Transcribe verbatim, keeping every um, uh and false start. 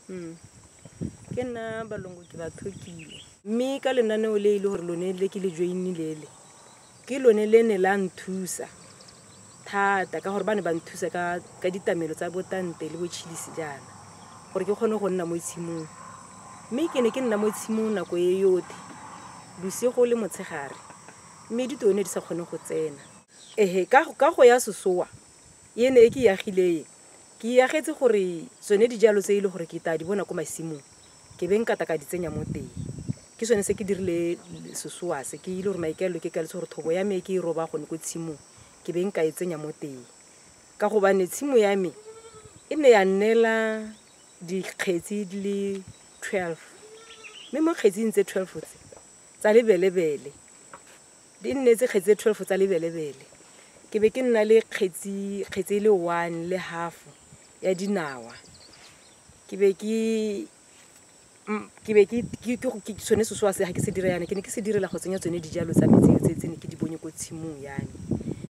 Mm. Ke nna Balongo ke ba thokile. Mme ka lenaneo le ile gore lone le ke le joinilele. Ke lone le ne la nthusa thata ka gore ba ne ba nthusa ka ka ditamelo tsa botante le botšhilisi jana gore ke kgone go nna mo tshimong. Mme ke ne ke nna mo tshimong nako e yotlhe bosigo le motshegare. Mme ditone di sa kgone go tsena. Ehe ka ka go ya sesoa ye ne e ke yagile ke yagetse gore tsone dijalo tse ile gore ke ta di bona ko masimong ke beng ka ta ka di tsenya mo teng. Ke sone se ke dirile sesoa se ke ile gore maikelo ke ka le gore thobo ya me ke e roba gone go tshimong ke beng ka e tsenya mo teng. Ka go bane tshimo ya me e ne ya nnela dikgetsi di le twelve. Mme mo kgetsing tse twelve tse tsa lebelebele di nnetse kgetsi twelve tsa lebelebele. Ke be ke nna le kgetsi kgetsi le one le half ya dinawa. Ke be ke ke be ke ke tsone sesoa se ha ke se dira yana ke ne ke se direla go tsenya tsone dijalo tsa metsi tse tse ne ke di bone ko tshimong yana.